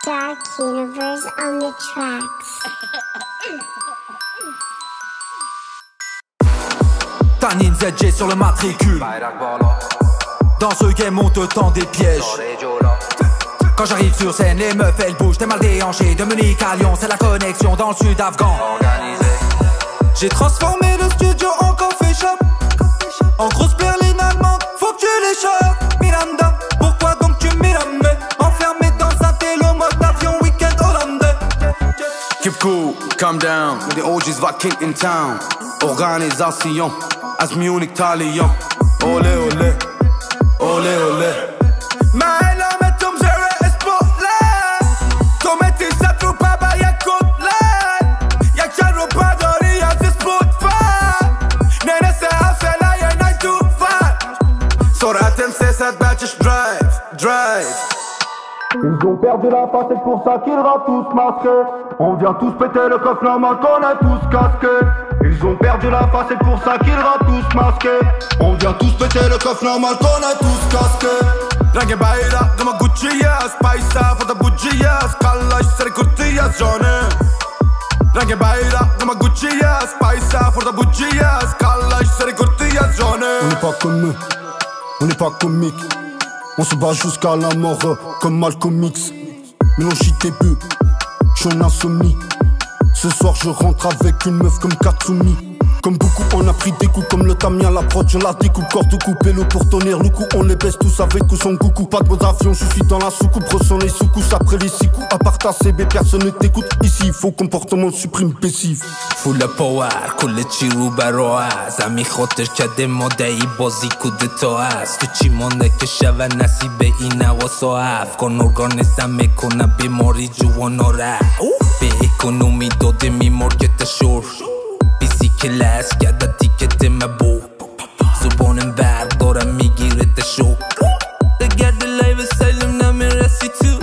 Dark Universe on the tracks. Tanin ZG sur le matricule. Dans ce game on te tend des pièges. Quand j'arrive sur scène les meufs elles bougent. T'es mal déhanché de Munich à Lyon. C'est la connexion dans le sud afghan. J'ai transformé le studio en coffee shop. En grosse berline allemande, faut que tu l'échappes. Miranda, pourquoi donc tu m'éramais? Enfermé dans un télo mode avion week-end hollandais. Keep cool, calm down. The OG's vaking in town. Organisation, as Munich Talion. Olé olé, olé olé. Mais la met om zere is spotlight. Kom met die zatru baba ya kotlight. Ya charo padori ya this Spotify. Nene se hafela ya 9 to 5. Sorat MC7 batches drive. Ils ont perdu la face, c'est pour ça qu'ils rappent tous masqués. On vient tous péter le coffre normal qu'on est tous casqués. Ils ont perdu la face, c'est pour ça qu'ils rappent tous masqués. On vient tous péter le coffre normal qu'on est tous casqués. Range bayra, gama Gucci'yas. Paisa, for the bucci'yas. Kallash, seri kurtiyas, Johnny. Range bayra, gama Gucci'yas. Paisa, for the bucci'yas. Kallash, seri kurtiyas, Johnny. On n'est pas comme eux, on n'est pas comique. On se bat jusqu'à la mort comme Malcolm X. Mélange tes buts, j'suis en insomnie. Ce soir je rentre avec une meuf comme Katsumi. Comme beaucoup on a pris des coups comme le Tamien, la prod je la découpe. Corde coupée, le pour tonnerre, le coup on les baisse tous avec ou sans coucou. Pas de mode avion, je suis dans la soucoupe. Ressens les sous-couches après les 6 coups. À part ta CB, personne ne t'écoute. Ici il faut comportement supprime passive. Full power, كل چی رو براز همی خاطر کده مادهی بازی کودتا است تو چی مانده که شوه نصیب این حواسا هفت کن ارگانیزم میکنه بیماری جوانا رفت به اکونومی داده می مارکت شور بیسی کلاس کرده تیکت مبو زبانم بردارم میگیره تشو بگرد لایو سیلم نمیرسی تو.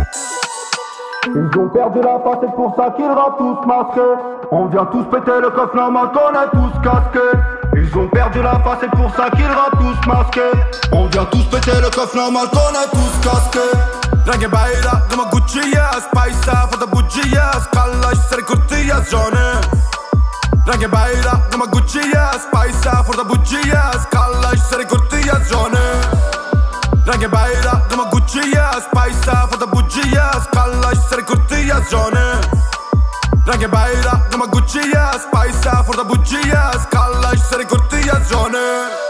Ils ont perdu la face, c'est pour ça qu'ils rappent tous masqués. On vient tous péter le coffre normal qu'on est tous casqués. Ils ont perdu la face, c'est pour ça qu'ils rappent tous masqués. On vient tous péter le coffre normal qu'on est tous casqués. Range bayra, gama Gucci'yas. Paisa, for the bucci'yas. Kallash, seri kurtiyas, Johnny. Range bayra, gama Gucci'yas. Paisa, for the bucci'yas. Kallash, seri kurtiyas, Johnny. Range bayra, gama Gucci'yas. Paisa, for the bucci'yas. Kallash, seri kurtiyas, Johnny. Range bayra, gama Gucci'yas. Paisa, for the bucci'yas. Kallash, seri kurtiyas, Johnny.